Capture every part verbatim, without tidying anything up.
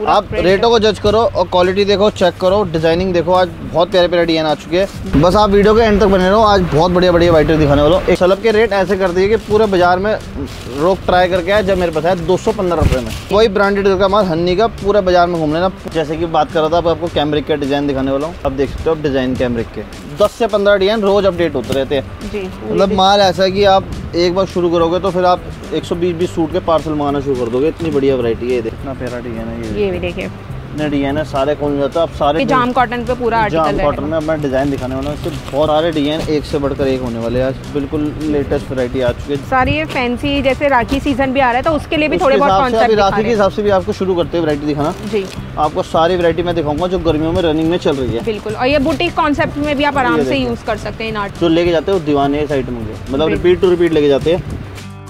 आप रेटों को जज करो और क्वालिटी देखो, चेक करो, डिजाइनिंग देखो। आज बहुत प्यारे प्यारे डिजाइन आ चुके हैं। बस आप वीडियो के एंड तक बने रहो। आज बहुत बढ़िया बढ़िया वाइटर दिखाने वाला हूँ। एक सलब के रेट ऐसे कर दिए कि पूरे बाजार में रोक ट्राई करके आए, जब मेरे पास है दो सौ पंद्रह रुपये में। कोई ब्रांडेड का माल हन्नी का पूरा बाजार में घूम लेना। जैसे कि बात कर रहा था, अब आपको कैमरिक का डिजाइन दिखाने वाला हूँ। अब देख सकते हो आप डिजाइन कैमरिक के दस से पंद्रह डिजाइन रोज अपडेट होते रहते हैं जी। मतलब माल ऐसा है कि आप एक बार शुरू करोगे तो फिर आप एक सौ बीस बीस सूट के पार्सल मंगाना शुरू कर दोगे। इतनी बढ़िया वैरायटी है। देखना प्यारा डिजाइन है ये, ये भी देखिए इतने डिजाइन है, सारे खोल जाता है। अब सारे जाम कॉटन पे पूरा आर्टिकल जाम कॉटन में अब मैं डिजाइन दिखाने वाला हूँ। इससे बहुत सारे डिजाइन एक से बढ़कर एक होने वाले हैं। आज बिल्कुल लेटेस्ट वैरायटी आ चुकी है सारी। ये फैंसी जैसे राखी सीजन भी आ रहा है तो उसके लिए भी थोड़े बहुत कॉन्सेप्ट राखी के हिसाब से भी आपको शुरू करते हैं वैरायटी दिखाना जी। आपको सारी वैरायटी मैं दिखाऊंगा जो गर्मियों में रनिंग में चल रही है। बिल्कुल, और ये बुटीक कॉन्सेप्ट में भी आप आराम से यूज कर सकते हैं। इन जो लेके जाते हैं दीवाने साइड में, मतलब रिपीट टू रिपीट लेके जाते हैं।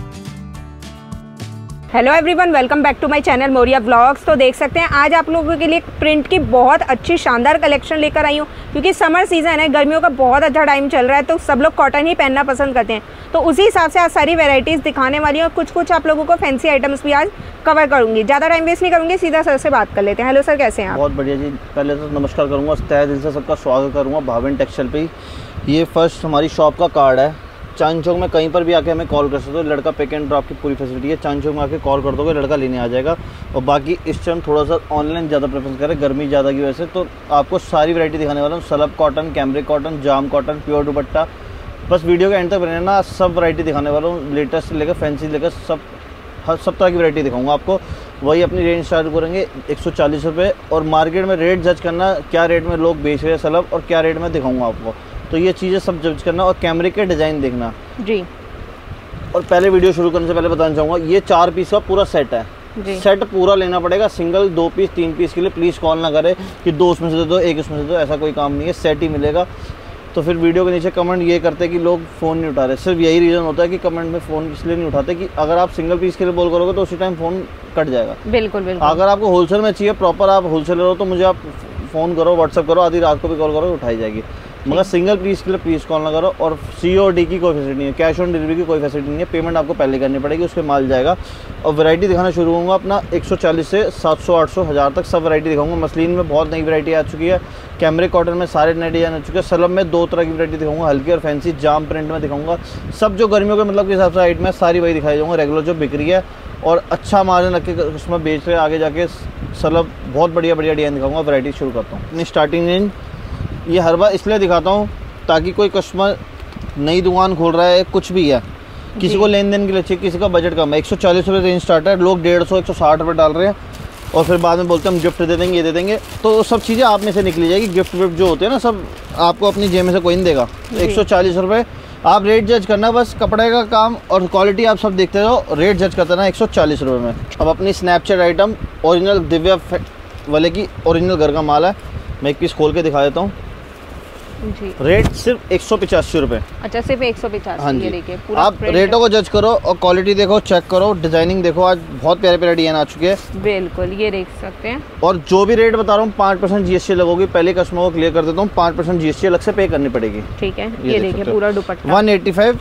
Hello everyone, welcome back to my channel Moriya vlogs. तो देख सकते हैं आज आप लोगों के लिए प्रिंट की बहुत अच्छी शानदार कलेक्शन लेकर आई हूँ, क्योंकि समर सीजन है, गर्मियों का बहुत अच्छा टाइम चल रहा है, तो सब लोग कॉटन ही पहनना पसंद करते हैं। तो उसी हिसाब से आज सारी वेराइटीज़ दिखाने वाली हूँ। कुछ कुछ आप लोगों को फैंसी आइटम्स भी आज कवर करूँगी। ज़्यादा टाइम वेस्ट नहीं करूँगी, सीधा सर से बात कर लेते हैं। हेलो सर, कैसे हैं आप? बहुत बढ़िया जी। पहले तो नमस्कार करूँगा, तहे दिल से सबका स्वागत करूँगा भाविन टेक्सटाइल पे। ये फर्स्ट हमारी शॉप का कार्ड है। चांद चौक में कहीं पर भी आके हमें कॉल कर सकते हो। लड़का पिक एंड ड्रॉप की पूरी फैसिलिटी है। चांद चौक में आके कॉल कर दोगे, लड़का लेने आ जाएगा। और बाकी इस टाइम थोड़ा सा ऑनलाइन ज़्यादा प्रेफरेंस करें, गर्मी ज़्यादा की वजह से। तो आपको सारी वैरायटी दिखाने वाला हूँ। सलब cotton, cambric cotton, jam cotton, pure dupatta. बस वीडियो के एंड तक बने ना, सब वैरायटी दिखाने वाला हूँ। लेटेस्ट लेकर फैंसी लेकर सब हर सब तरह की वैरायटी दिखाऊंगा आपको। वही अपनी रेंज स्टार्ट करेंगे एक सौ चालीस रुपये। और मार्केट में रेट जज करना, क्या रेट में लोग बेच रहे हैं सलब और क्या रेट में दिखाऊंगा आपको। तो ये चीज़ें सब जज करना और कैमरे के डिज़ाइन देखना जी। और पहले वीडियो शुरू करने से पहले बताना चाहूँगा, ये चार पीस का पूरा सेट है जी। सेट पूरा लेना पड़ेगा। सिंगल दो पीस तीन पीस के लिए प्लीज़ कॉल ना करें कि दो उसमें से दे दो, एक उसमें से दो। ऐसा कोई काम नहीं है, सेट ही मिलेगा। तो फिर वीडियो के नीचे कमेंट ये करते हैं कि लोग फ़ोन नहीं उठा रहे। सिर्फ यही रीज़न होता है कि कमेंट में फ़ोन इसलिए नहीं उठाते कि अगर आप सिंगल पीस के लिए बोल करोगे तो उसी टाइम फ़ोन कट जाएगा। बिल्कुल बिल्कुल। अगर आपको होलसेल में चाहिए, प्रॉपर आप होलसेलर हो, तो मुझे आप फ़ोन करो, व्हाट्सअप करो, आधी रात को भी कॉल करो, उठाई जाएगी। मगर सिंगल पीस के लिए प्लीज़ कॉल ना करो। और सी ओ डी की कोई फैसिलिटी नहीं है, कैश ऑन डिलीवरी की कोई फैसिलिटी नहीं है। पेमेंट आपको पहले करनी पड़ेगी, उसके माल जाएगा। और वैरायटी दिखाना शुरू होगा अपना एक सौ चालीस से सात सौ आठ सौ हज़ार तक सब वैरायटी दिखाऊंगा। मसलिन में बहुत नई वैरायटी आ चुकी है। कैमरिक कॉटन में सारे नए डिजाइन आ चुके हैं। सलब में दो तरह की वैरायटी दिखाऊंगा, हल्की और फैंसी। जाम प्रिंट में दिखाऊंगा। सब जो गर्मियों के मतलब के हिसाब से आइटम है सारी वही दिखाई जाऊँगा, रेगुलर जो बिक्री है। और अच्छा मार्जिन रख के उसमें बेच रहे हैं आगे जाके सलब। बहुत बढ़िया बढ़िया डिजाइन दिखाऊंगा। वैरायटी शुरू करता हूँ। अपनी स्टार्टिंग रेंज ये हर बार इसलिए दिखाता हूँ ताकि कोई कस्टमर नई दुकान खोल रहा है, कुछ भी है, किसी को लेन देन के लिए चाहिए, किसी का बजट कम है। एक सौ चालीस रुपये रेंज स्टार्ट है। लोग डेढ़ सौ एक सौ साठ रुपये डाल रहे हैं और फिर बाद में बोलते हैं हम गिफ्ट दे देंगे, ये दे देंगे। तो सब चीज़ें आप में से निकली जाएगी। गिफ्ट विफ्ट जो होते हैं ना, सब आपको अपनी जेब में से कोई नहीं देगा। एक सौ चालीस रुपये आप रेट जज करना, बस कपड़े का काम और क्वालिटी आप सब देखते रहो, रेट जज करते ना एक सौ चालीस रुपये में। अब अपनी स्नैपचैट आइटम ओरिजिनल दिव्या वाले की ओरिजिनल घर का माल है। मैं एक पीस खोल के दिखा देता हूँ जी। रेट सिर्फ एक सौ पचासी रुपये। अच्छा, सिर्फ एक सौ पचासी। हाँ जी। देखिए पूरा आप रेटों को जज करो और क्वालिटी देखो, चेक करो, डिजाइनिंग देखो। आज बहुत प्यारे प्यारे डिजाइन आ चुके हैं। बिल्कुल, ये देख सकते हैं। और जो भी रेट बता रहा हूँ पाँच परसेंट जीएसटी लगोगी। पहले कस्टमर को क्लियर कर देता हूँ, पाँच परसेंट जीएसटी अलग से पे करनी पड़ेगी। ठीक है, ये देखिए पूरा दुपट्टा वन एट्टी फाइव।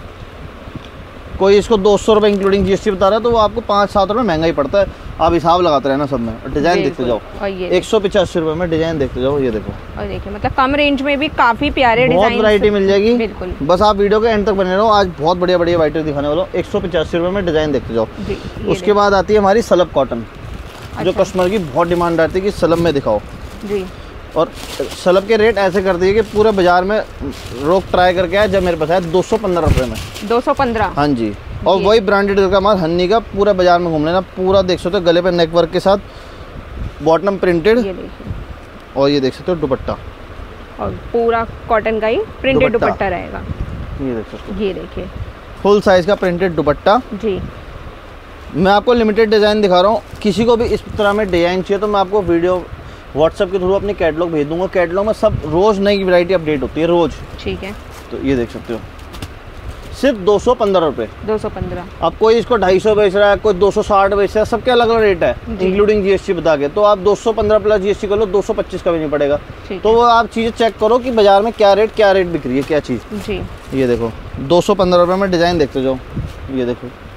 कोई इसको दो सौ रुपये इंक्लूडिंग जीएसटी बता रहा है, तो वो आपको पाँच सात रुपये महंगा ही पड़ता है। आप हिसाब लगाते रहना सब में। डिजाइन देखते जाओ। एक सौ पचासी रुपये में डिजाइन देखते जाओ। ये देखो, और देखिए मतलब कम रेंज में भी काफी प्यारे डिजाइन, बहुत वैरायटी मिल जाएगी। बिल्कुल, बस आप वीडियो के एंड तक बने रहो। आज बहुत बढ़िया बढ़िया वैरायटी दिखाने वाला हूँ। एक सौ पचासी रुपये में डिजाइन देखते जाओ। उसके बाद आती है हमारी सलब कॉटन, जो कस्टमर की बहुत डिमांड आती है कि सलब में दिखाओ जी। और सलब के रेट ऐसे कर दिए कि पूरे बाजार में रोक ट्राई करके आए, जब मेरे पास है दो सौ पंद्रह रुपये में। दो सौ पंद्रह हाँ जी। और वही ब्रांडेड का माल हन्नी का पूरा बाजार में घूम लेना। पूरा देख सकते हो गले पे नेक वर्क के साथ, बॉटम प्रिंटेड। और ये देख सकते हो दुपट्टा, और पूरा कॉटन का ही प्रिंटेड दुपट्टा रहेगा। ये देख सकते हो, ये देखिए फुल साइज का प्रिंटेड दुपट्टा जी। मैं आपको लिमिटेड डिज़ाइन दिखा रहा हूँ। किसी को भी इस तरह में डिज़ाइन चाहिए तो मैं आपको वीडियो व्हाट्सएप के थ्रू अपनी कैटलॉग भेज दूंगा। कैटलॉग में सब रोज़ नई वैरायटी अपडेट होती है, रोज़। ठीक है, तो ये देख सकते हो सिर्फ दो सौ पंद्रह रुपये। दो सौ पंद्रह। अब कोई इसको ढाई सौ बेच रहा है, कोई दो सौ साठ बेच रहा है, सबके अलग अलग रेट है इंक्लूडिंग जीएसटी बता के। तो आप दो सौ पंद्रह प्लस जीएसटी कर लो, दो सौ पच्चीस का भी नहीं पड़ेगा। तो वो आप चीज़ें चेक करो कि बाजार में क्या रेट क्या रेट बिक रही है, क्या चीज़ जी। ये देखो दो सौ पंद्रह रुपये में डिज़ाइन देखते जाओ। ये देखो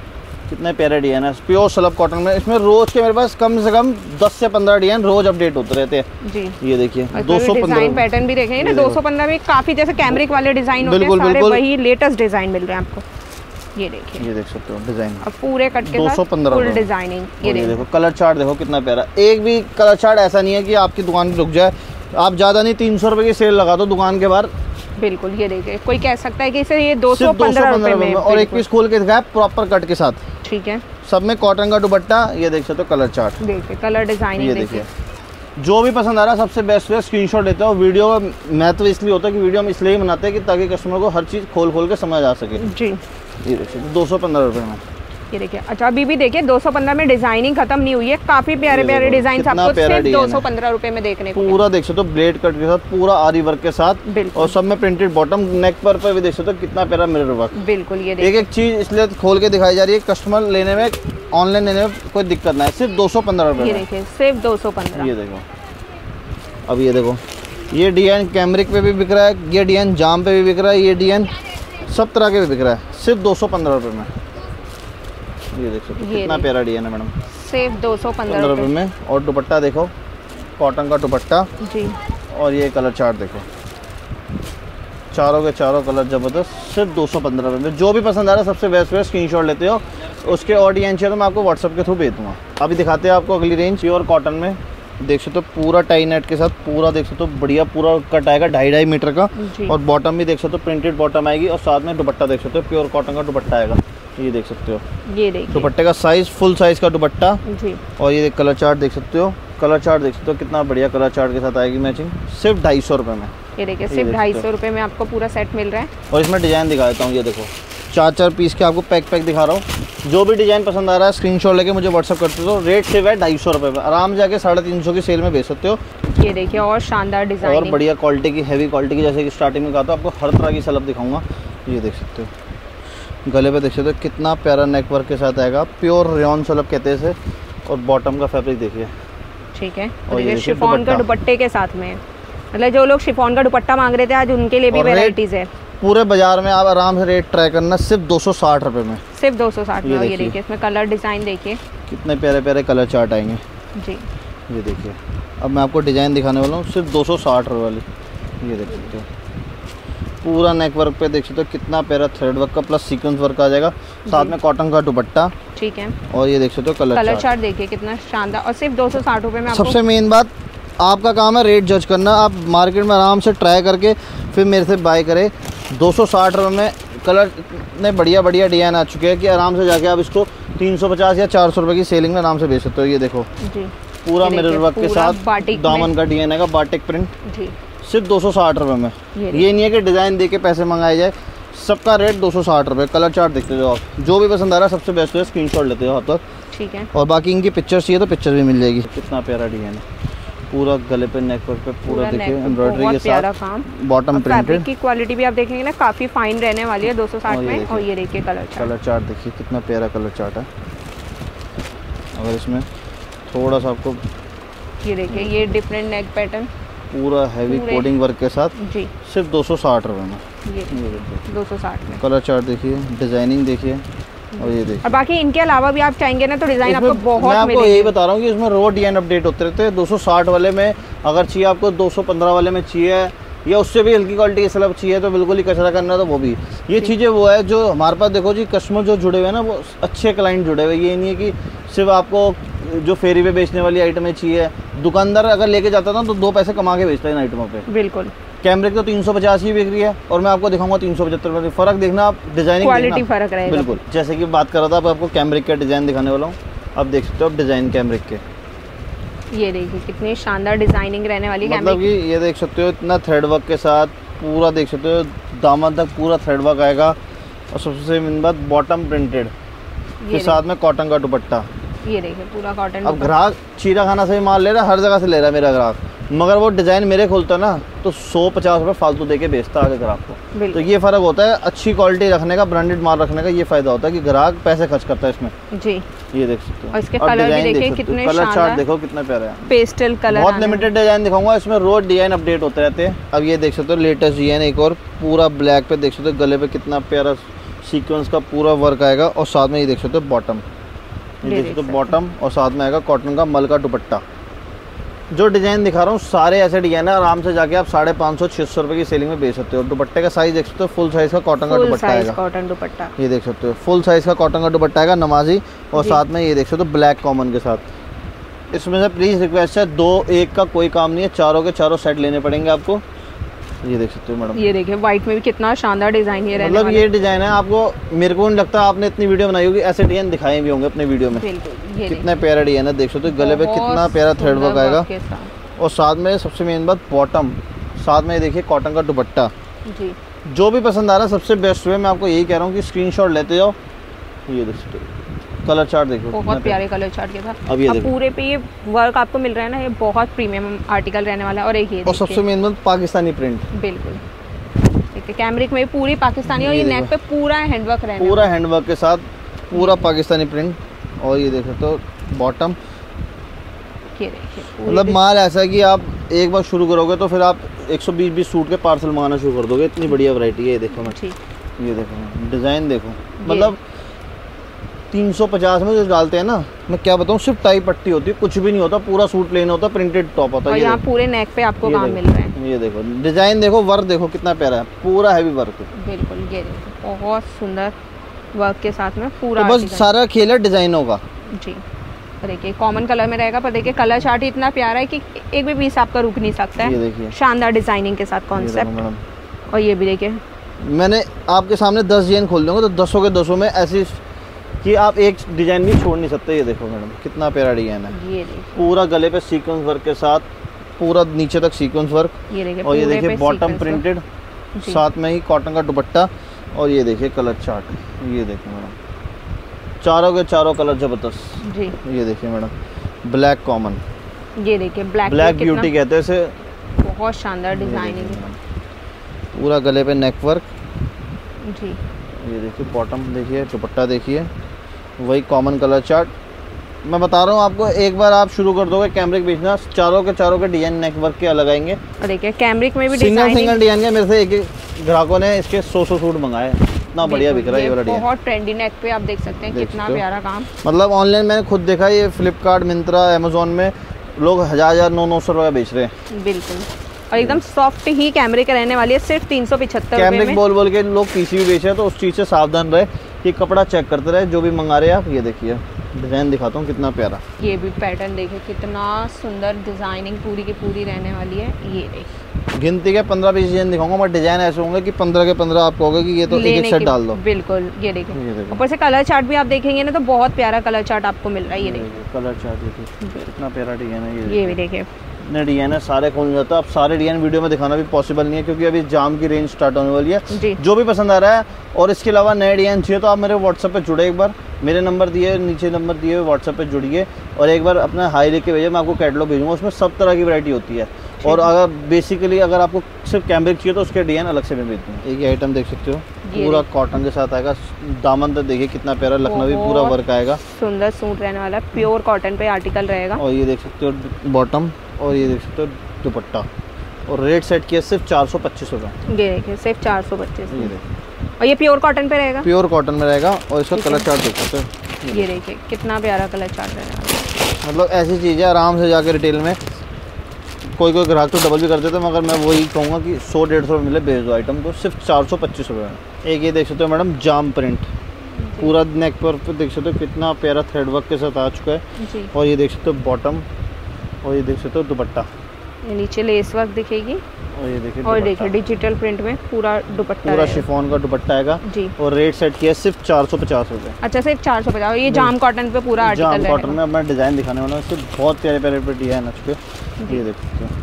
कितने प्यारे डिजाइन है, प्योर सलब कॉटन में। इसमें रोज के मेरे पास कम से कम दस से पंद्रह डिजाइन रोज अपडेट होते रहते हैं जी। ये देखिए दो सौ पंद्रह पैटर्न भी देखेंगे ना, दो सौ पंद्रह में काफी जैसे कैमरिक वाले डिजाइन होते हैं, सारे वही लेटेस्ट डिजाइन मिल रहे हैं आपको। ये देखिए, ये देख सकते हो डिजाइन अब पूरे कट के दो सौ पंद्रह फुल डिजाइनिंग। ये देखो कलर चार्ट देखो कितना प्यारा, एक भी कलर चार्ट ऐसा नहीं है कि आपकी दुकान पे रुक जाए। आप ज्यादा नहीं तीन सौ रुपए की सेल लगा दो दुकान के बाहर। बिल्कुल, ये देखिए कोई कह सकता है कि इसे ये दो सौ पंद्रह रुपए में, और एक पीस खोल के दिखाया प्रॉपर कट के साथ। ठीक है, सब में कॉटन का दुपट्टा। ये देख सकते हो कलर चार्ट, देखिए कलर डिजाइनिंग। ये देखिए जो भी पसंद आ रहा है सबसे बेस्ट है स्क्रीनशॉट लेते हो। वीडियो महत्व इसलिए होता है कि वीडियो हम इसलिए ही बनाते हैं कि ताकि कस्टमर को हर चीज़ खोल खोल के समझ आ सके जी। ये देखिए दो सौ पंद्रह रुपये में। ये देखिए, अच्छा अभी भी देखिए दो सौ पंद्रह में डिजाइनिंग खत्म नहीं हुई है, काफी प्यारे प्यारे डिजाइन आपको सिर्फ दो सौ पंद्रह रुपए में देखने को। पूरा देख सकते हो ब्लेड कट के साथ, पूरा आरी वर्क के साथ, और सब में प्रिंटेड बॉटम, नेक पर पे भी देख सकते हो कितना प्यारा मिरर वर्क। बिल्कुल, ये एक एक चीज इसलिए खोल के दिखाई जा रही है कस्टमर लेने में, ऑनलाइन लेने में कोई दिक्कत ना है। सिर्फ दो सौ पंद्रह रुपए। ये देखिए सिर्फ दो सौ पंद्रह। ये देखो, अब ये देखो ये डिजाइन कैमरिक पे भी बिक रहा है, ये डिजाइन जाम पे भी बिक रहा है, ये डिजाइन सब तरह के भी बिक रहा है, सिर्फ दो सौ पंद्रह रुपये में। ये देख सकते हो कितना प्यारा डिजाइन है मैडम, सिर्फ दो सौ पंद्रह रुपये में। और दुपट्टा देखो कॉटन का दुपट्टा जी, और ये कलर चार्ट देखो, चारों के चारों कलर जबरदस्त, सिर्फ दो सौ पंद्रह रुपये में। जो भी पसंद आ रहा है सबसे बेस्ट बेस्ट स्क्रीनशॉट लेते हो, उसके और डिजाइन चाहिए तो मैं आपको व्हाट्सएप के थ्रू भेज दूँगा। अभी दिखाते हैं आपको अगली रेंज प्योर कॉटन में। देख सकते हो पूरा टाई नेट के साथ, पूरा देख सकते हो बढ़िया पूरा कट आएगा ढाई ढाई मीटर का, और बॉटम भी देख सकते हो प्रिंटेड बॉटम आएगी, और साथ में दुपट्टा देख सकते हो प्योर कॉटन का दुपट्टा आएगा। ये देख सकते हो, ये देखिए दुपट्टे का साइज फुल साइज का दुपट्टा जी। और ये कलर चार्ट देख सकते हो, कलर चार्ट देख सकते हो कितना बढ़िया कलर चार्ट के साथ आएगी मैचिंग, सिर्फ ढाई सौ रुपये में। ये देखिए सिर्फ ढाई सौ रुपये में आपको पूरा सेट मिल रहा है। और इसमें डिजाइन दिखा देता हूँ, ये देखो चार चार पीस के आपको पैक पैक दिखा रहा हूँ। जो भी डिजाइन पसंद आ रहा है स्क्रीनशॉट लेके मुझे व्हाट्सअप करते हो। रेट सिर्फ है ढाई सौ रुपये में, आराम जाके साढ़े तीन सौ की सेल में बेच सकते हो। ये देखिए और शानदार डिजाइन और बढ़िया क्वालिटी की, हैवी क्वालिटी की, जैसे कि स्टार्टिंग में कहा था आपको हर तरह की सलब दिखाऊंगा। ये देख सकते हो गले पे देख सकते हो कितना प्यारा नेक वर्क के साथ आएगा, प्योर रेयॉन सलब कहते हैं इसे। और बॉटम का फैब्रिक देखिए, ठीक है, और ये शिफॉन का दुपट्टे के साथ में, मतलब जो लोग शिफॉन का दुपट्टा मांग रहे थे आज उनके लिए भी वैरायटीज है। पूरे बाजार में आप आराम से रेट ट्राई करना, सिर्फ दो सौ साठ रुपये में, सिर्फ दो सौ साठ में। ये देखिए इसमें कलर डिजाइन देखिए कितने प्यारे प्यारे कलर चार्ट आएंगे जी। ये देखिए अब मैं आपको डिजाइन दिखाने वाला हूँ, सिर्फ दो सौ साठ रुपये वाली। ये देख सकते हो पूरा नेक वर्क पे देख सकते हो कितना प्यारा थ्रेड वर्क का प्लस सीक्वेंस वर्क आ जाएगा, साथ में कॉटन का दुपट्टा, ठीक है। और ये देख सकते हो कलर कलर चार्ट देखिए कितना शानदार, और सिर्फ दो सौ साठ रुपये में। सबसे मेन बात आपका काम है रेट जज करना। आप मार्केट में आराम से ट्राई करके फिर मेरे से बाय करें। दो सौ साठ रुपये में कलर इतने बढ़िया बढ़िया डिजाइन आ चुके हैं कि आराम से जाके आप इसको तीन सौ पचास या चार सौ रुपये की सेलिंग में आराम से बेच सकते हो। ये देखो जी, पूरा मिरर वर्क के साथ दामन का डिजाइन आएगा, बाटिक प्रिंट जी, सिर्फ दो सौ साठ रुपये में। ये, ये नहीं है कि डिज़ाइन दे के पैसे मंगाए जाए, सबका रेट दो सौ साठ रुपये। कलर चार्ट देखते हो आप, जो भी पसंद आ रहा है सबसे बेस्ट है स्क्रीनशॉट लेते हो आप तक, ठीक है। और बाकी इनकी पिक्चर चाहिए तो पिक्चर भी मिल जाएगी। कितना प्यारा डिजाइन है, पूरा गले पे नेक वर्क पे पूरा देखिए एम्ब्रॉयडरी के साथ काम, बॉटम प्रिंटेड की क्वालिटी भी आप देखेंगे ना काफ़ी फाइन रहने वाली है दो सौ साठ में। और ये देखिए कलर चार्ट, कलर चार्ट देखिए कितना प्यारा कलर चार्ट है। अगर इसमें थोड़ा सा आपको ये देखिए ये डिफरेंट नेक पैटर्न पूरा हैवी कोडिंग वर्क के साथ जी, सिर्फ दो सौ साठ रुपये में। ये दो सौ साठ में कलर चार्ट देखिए, डिजाइनिंग देखिए, और ये देखिए। और बाकी इनके अलावा भी आप चाहेंगे ना तो डिजाइन आपको बहुत मैं आपको यही बता रहा हूँ कि इसमें रो डिजाइन अपडेट होते रहते हैं। दो सौ साठ वाले में अगर चाहिए आपको, दो सौ पंद्रह वाले में चाहिए, या उससे भी हल्की क्वालिटी की सलब चाहिए तो बिल्कुल ही कचरा करना है तो वो भी। ये चीज़ें वो है जो हमारे पास देखो जी, कस्टमर जो जुड़े हुए हैं ना वो अच्छे क्लाइंट जुड़े हुए। ये नहीं है कि सिर्फ आपको जो फेरी पे बेचने वाली आइटमें चाहिए। दुकानदार अगर लेके जाता था तो दो पैसे कमा के बेचता है इन आइटमों पे। बिल्कुल, कैमरे तो तीन सौ पचास ही बिक रही है और मैं आपको दिखाऊंगा तीन सौ पचहत्तर में। फर्क देखना आप, डिजाइनिंग क्वालिटी फर्क रहेगा बिल्कुल। जैसे कि बात कर रहा था, अब आपको कैमरिक का डिजाइन दिखाने वाला हूँ। अब देख सकते हो आप डिजाइन कैमरिक के, ये देखिए कितनी शानदार डिजाइनिंग रहने वाली है। मतलब कि ये देख सकते हो इतना थ्रेड वर्क के साथ पूरा देख सकते हो, दामन तक पूरा थ्रेड वर्क आएगा। और सबसे मेन बात बॉटम प्रिंटेड के साथ में कॉटन का दुपट्टा। ये देखिए पूरा कॉटन। अब ग्राहक चीरा खाना से ही माल ले रहा है, हर जगह से ले रहा है मेरा ग्राहक, मगर वो डिज़ाइन मेरे खोलता ना तो सौ पचास रुपये फालतू दे के बेचता आगे ग्राहक को। तो ये फ़र्क होता है अच्छी क्वालिटी रखने का, ब्रांडेड माल रखने का। ये फ़ायदा होता है कि ग्राहक पैसे खर्च करता है इसमें जी। ये देख सकते हो, और इसके कलर भी देखिए कितने शानदार, कलर चार्ट देखो कितना प्यारा है, पेस्टल कलर। बहुत लिमिटेड डिज़ाइन दिखाऊंगा, इसमें रोज डिज़ाइन अपडेट होते रहते हैं। अब ये देख सकते हो लेटेस्ट डिज़ाइन एक और पूरा ब्लैक पे देख सकते हो, गले पे कितना प्यारा सीक्वेंस का पूरा वर्क आएगा और साथ में ये देख सकते हो बॉटम, ये देख सकते हो बॉटम और साथ में आएगा कॉटन का मल का दुपट्टा। जो डिज़ाइन दिखा रहा हूँ सारे ऐसे डिज़ाइन है, आराम से जाके आप साढ़े पाँच सौ छः सौ रुपये की सेलिंग में बेच सकते हो। दुपट्टे का साइज देख सकते हो, फुल साइज का कॉटन का दुपट्टा आएगा, कॉटन दुपट्टा ये देख सकते हो फुल साइज का कॉटन का दुपट्टा आएगा नमाजी, और साथ में ये देख सकते हो ब्लैक कॉमन के साथ। इसमें से प्लीज़ रिक्वेस्ट है, दो एक का कोई काम नहीं है, चारों के चारों सेट लेने पड़ेंगे आपको। ये देख सकते हो मैडम, ये देखिए व्हाइट में भी कितना शानदार डिजाइन ये रहने मतलब वाला ये डिजाइन है आपको, मेरे को नहीं लगता आपने इतनी वीडियो बनाई होगी, ऐसे डिजाइन दिखाए भी होंगे अपने वीडियो में। बिल्कुल, ये कितना प्यारा डिजाइन है, देख सकते हो गले पे कितना प्यारा थ्रेड वर्क आएगा, और साथ में सबसे मेन बात बॉटम, साथ में देखिए कॉटन का दुपट्टा जी। जो भी पसंद आ रहा है सबसे बेस्ट वे मैं आपको यही कह रहा हूँ कि स्क्रीनशॉट लेते जाओ। ये देख सकते हो कलर चार्ट देखो, बहुत प्यारे कलर चार्ट के साथ। अब ये अब पूरे पे ये वर्क आपको मिल रहा है ना, ये बहुत प्रीमियम आर्टिकल रहने वाला है। और एक ये और सबसे मेन बात पाकिस्तानी प्रिंट, बिल्कुल देखिए कैमरिक में पूरी पाकिस्तानी, और ये नेक पे पूरा हैंडवर्क रहने पूरा हैंडवर्क के साथ पूरा पाकिस्तानी प्रिंट। और ये देख सकते हो बॉटम, मतलब माल ऐसा है कि आप एक बार शुरू करोगे तो फिर आप एक सौ बीस बीस सूट के पार्सल मंगाना शुरू कर दोगे, इतनी बढ़िया वैरायटी है। ये देखो मैं, ये देखो डिज़ाइन देखो, मतलब तीन सौ पचास में जो डालते हैं ना, मैं क्या बताऊँ, सिर्फ टाई पट्टी होती है, कुछ भी नहीं होता, पूरा सूट प्लेन होता, प्रिंटेड टॉप होता है। और यहाँ पूरे नेक पे आपको काम मिल रहा है। ये देखो डिज़ाइन देखो, वर्क देखो कितना प्यारा है, पूरा हैवी वर्क है। बिल्कुल, ये देखो बहुत सुंदर वर्क के साथ में पूरा, तो बस सारा खेल है डिज़ाइनों का जी। देखिए कॉमन कलर में रहेगा, पर देखिए कलर चार्ट इतना प्यारा है कि एक भी पीस आपका रुक नहीं सकता है। ये देखिए शानदार डिजाइनिंग के साथ कॉन्सेप्ट। और ये भी देखिए, मैंने आपके सामने दस डिजाइन खोल दूंगा तो दसों के दसों में ऐसी कि आप एक डिजाइन भी छोड़ नहीं सकते। ये देखो मैडम कितना प्यारा डिजाइन है, ये पूरा गले पे सीक्वेंस वर्क के साथ, पूरा नीचे तक सीक्वेंस वर्क। ये देखिए, और ये देखिए बॉटम प्रिंटेड, साथ में ही कॉटन का दुपट्टा, और ये देखिए कलर चार्ट, ये देखिए मैडम चारों के चारों कलर जबरदस्त जी। ये देखिए मैडम ब्लैक कॉमन, ये देखिए ब्लैक ब्लैक ब्यूटी कहते हैं इसे, बहुत शानदार डिजाइनिंग, पूरा गले पे नेक वर्क जी। ये देखिए बॉटम देखिए, दुपट्टा देखिए, वही कॉमन कलर चार्ट। मैं बता रहा हूँ आपको, एक बार आप शुरू कर दोगे कैमरिक बेचना, चारों के चारों के डिजाइन नेक वर्क के अलग आएंगे। और देखिए कैमरिक में भी सिंगल सिंगल डिजाइन के मेरे से एक एक ग्राहकों ने इसके सौ सौ सूट मंगाए, इतना बढ़िया बिक रहा है ये वाला डिजाइन, बहुत ट्रेंडी नेक पे आप देख सकते हैं कितना प्यारा काम। मतलब ऑनलाइन मैंने खुद देखा, ये फ्लिपकार्ट, मिंत्रा, अमेजोन में लोग हजार हजार नौ नौ सौ रुपये बेच रहे हैं। बिल्कुल, और एकदम सॉफ्ट ही कैमरिक रहने वाली है, सिर्फ तीन सौ पिछहत्तर कैमरिक बोल बोल के लोग पीसी भी बेच रहे हैं, तो उस चीज़ से सावधान रहे कि कपड़ा चेक करते रहे जो भी मंगा रहे हैं आप। ये देखिए डिज़ाइन दिखाता हूँ कितना प्यारा, ये भी पैटर्न देखिए कितना सुंदर डिजाइनिंग पूरी की पूरी रहने वाली है। ये देखिए गिनती के पंद्रह बीस डिजाइन दिखाऊंगा, मगर डिजाइन ऐसे होंगे कि पंद्रह के पंद्रह आप कहोगे कि ये तो एक एक सेट डाल दो। बिल्कुल, ये देखिए ऊपर से कलर चार्ट भी आप देखेंगे ना तो बहुत प्यारा कलर चार्ट आपको मिल रहा है। ये देखिए कलर चार्ट देखिए कितना प्यारा डिजाइन है, ये भी देखिए इतने डिजाइन है, सारे खोल जाता है। अब सारे डिजाइन वीडियो में दिखाना भी पॉसिबल नहीं है क्योंकि अभी जाम की रेंज स्टार्ट होने वाली है। जो भी पसंद आ रहा है और इसके अलावा नए डिजाइन चाहिए तो आप मेरे व्हाट्सएप पे जुड़े, एक बार मेरे नंबर दिए नीचे नंबर दिए व्हाट्सएप पे जुड़िए और एक बार अपना हाई लिख के भेजिए, मैं आपको कैटलॉग भेजूंगा, उसमें सब तरह की वैरायटी होती है। और अगर बेसिकली अगर आपको सिर्फ कैमरिक चाहिए तो उसके डिजाइन अलग से मैं भेजती हूँ। एक ही आइटम देख सकते हो, पूरा कॉटन के साथ आएगा, दामन तो देखिए कितना प्यारा लखनवी पूरा वर्क आएगा, सुंदर सूट रहने वाला, प्योर कॉटन पे आर्टिकल रहेगा। और ये देख सकते हो बॉटम, और ये देख सकते हो दुपट्टा, और रेट सेट किया सिर्फ चार सौ पच्चीस रुपये। ये देखिए सिर्फ चार सौ पच्चीस, ये देखिए, और ये प्योर कॉटन पे रहेगा, प्योर कॉटन में रहेगा। और इसका कलर चार्ट देख सकते हो, ये देखिए कितना प्यारा कलर चार्ट रहेगा। मतलब ऐसी चीज़ है आराम से जाकर रिटेल में कोई कोई ग्राहक तो डबल भी कर देते हैं, मगर मैं वही कहूँगा कि सौ डेढ़ सौ मिले भेज दो आइटम को, सिर्फ चार सौ पच्चीस रुपये। एक ये देख सकते हो मैडम जाम प्रिंट, पूरा नेक पर देख सकते हो कितना प्यारा थ्रेड वर्क के साथ आ चुका है। और ये देख सकते हो बॉटम, और ये देख सकते हो दुपट्टा, नीचे लेस वर्क दिखेगी, और ये देखिए और देखिए डिजिटल प्रिंट में पूरा दुपट्टा, पूरा शिफॉन का दुपट्टा आएगा जी। और रेट सेट किया सिर्फ चार सौ पचास रुपये। अच्छा सिर्फ चार सौ पचास। ये जाम कॉटन पे पूरा आर्टिकल जाम कॉटन में मैं डिज़ाइन दिखाने वाला हूँ, इससे बहुत प्यारे प्यारे पे डिजाइन है उसके। ये देख सकते हो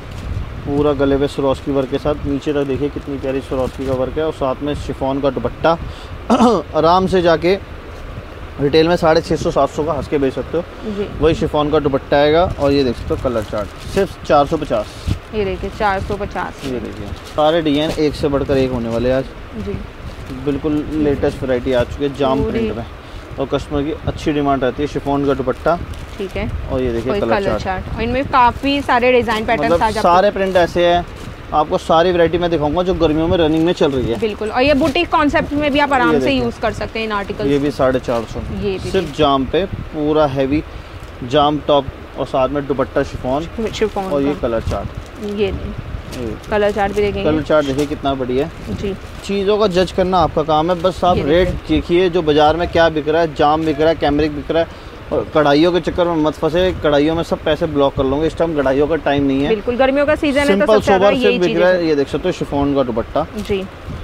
पूरा गले पे सरोस्की वर्क के साथ, नीचे तक देखिए कितनी प्यारी सरोस्की का वर्क है, और साथ में शिफॉन का दुपट्टा। आराम से जाके रिटेल में साढ़े छः सौ सात सौ का हंस के बेच सकते हो जी। वही शिफॉन का दुपट्टा आएगा। और ये देख सकते हो कलर चार्ट सिर्फ चार सौ पचास। ये देखिए चार सौ पचास। ये देखिए सारे डिजाइन एक से बढ़कर एक होने वाले आज जी, बिल्कुल लेटेस्ट वैरायटी आ चुकी है जाम प्रिंट में, और कस्टमर की अच्छी डिमांड रहती है। शिफॉन का दुपट्टा, ठीक है, और ये देखिए कलर चार्ट, चार्ट। और इनमें काफ़ी सारे डिज़ाइन पैटर्न मतलब सारे प्रिंट ऐसे हैं आपको सारी वैरायटी मैं दिखाऊंगा जो गर्मियों में रनिंग में चल रही है। बिल्कुल, और ये बुटीक कॉन्सेप्ट में भी आप आराम से यूज कर सकते हैं इन आर्टिकल। ये भी साढ़े चार सौ, ये भी सिर्फ जाम पे, पूरा हैवी जाम टॉप और साथ में दुपट्टा शिफॉन शिफॉन और ये कलर चार्ट। ये कलर चार्ट भी देखेंगे। कलर चार्ट देखिए कितना बढ़िया है जी। चीज़ों का जज करना आपका काम है, बस आप रेट देखिए जो बाजार में क्या बिक रहा है, जाम बिक रहा है, कैमरिक बिक रहा है, और कढ़ाइयों के चक्कर में मत फंसे। कढ़ाइयों में सब पैसे ब्लॉक कर लोगे, इस टाइम कढ़ाइयों का टाइम नहीं है। बिल्कुल, गर्मियों का सीजन है तो सिंपल सबसे ज़्यादा सोबर से बिक रहा है। ये देख सकते हो शिफॉन का दुपट्टा जी।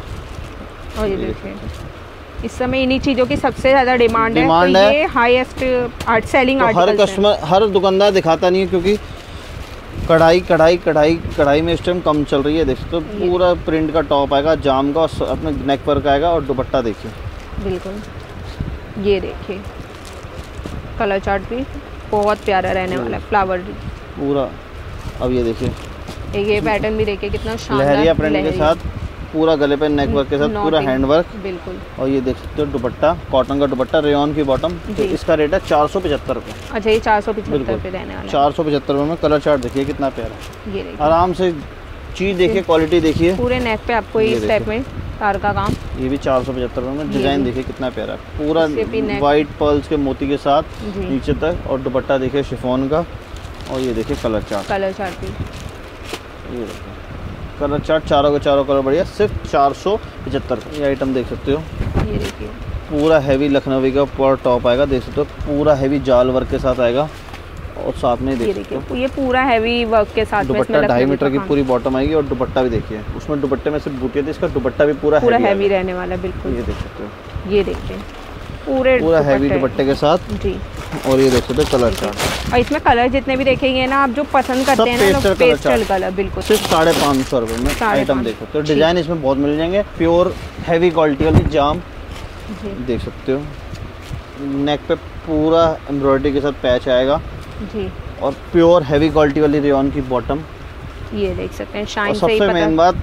और ये देखिए इस समय इन्हीं चीज़ों की सबसे ज़्यादा डिमांड है, तो ये हाईएस्ट आर्ट सेलिंग आर्टिकल्स हर कस्टमर हर दुकानदार दिखाता नहीं है, क्योंकि कढ़ाई कढ़ाई कढ़ाई कढ़ाई में इस टाइम कम चल रही है। देख सकते हो पूरा प्रिंट का टॉप आएगा, जाम का, अपने नेक वर्क आएगा और दुपट्टा देखिए। बिल्कुल, ये देखिए कलर चार्ट भी बहुत प्यारा रहने वाला है, फ्लावर पूरा। अब ये देखिए एक ये पैटर्न भी देखिए कितना शानदार लहरिया प्रिंट के साथ, पूरा गले पे नेक वर्क के साथ, पूरा हैंड वर्क। बिल्कुल। और ये देख सकते हो दुपट्टा, कॉटन का दुपट्टा, रेयॉन की बॉटम। तो इसका रेट है चार सौ पचहत्तर रुपये। अच्छा, ये चार सौ पचहत्तर रुपये रहने वाला है। चार सौ पचहत्तर रुपये में कलर चार्ट देखिए कितना प्यारा। ये आराम से चीज़ देखिए, क्वालिटी देखिए, पूरे नेक पे आपको इस टाइप में तार का काम। ये भी चार सौ पचहत्तर रुपये में। डिज़ाइन देखिए कितना प्यारा, पूरा वाइट पर्ल्स के मोती के साथ नीचे तक, और दुपट्टा देखिए शिफॉन का। और ये देखिए कलर चार्ट, कलर चार्ट भी ये देखिए कलर चार्ट, चारों के चारों कलर बढ़िया, सिर्फ चार सौ पचहत्तर। ये आइटम देख सकते हो, ये देखिए पूरा हैवी लखनवी का पूरा टॉप आएगा, देख सकते हो पूरा हैवी जाल वर्क के साथ आएगा, और साथ में देख सकते हो ये पूरा हैवी वर्क के साथ दुपट्टा ढाई मीटर की पूरी बॉटम आएगी, और दुपट्टा भी देखिए, उसमें दुपट्टे में सिर्फ बूटियाँ थी, इसका दुपट्टा भी पूरा पूरा हैवी रहने वाला। बिल्कुल, ये देख सकते हो, ये देखिए पूरे पूरा हैवी दुपट्टे के साथ जी। और ये देख सकते हो कलर चार्ट, और इसमें कलर जितने भी देखेंगे ना आप जो पसंद करते हैं ना, तो पेस्टल कलर। बिल्कुल, सिर्फ साढ़े पाँच सौ रुपये में आइटम देख सकते हो। डिज़ाइन इसमें बहुत मिल जाएंगे, प्योर हैवी क्वालिटी वाली जाम देख सकते हो। नेक पे पूरा एम्ब्रॉयडरी के साथ पैच आएगा जी, और प्योर हैवी क्वालिटी वाली रेयॉन की बॉटम, ये देख सकते हैं शाइन। सबसे मेन बात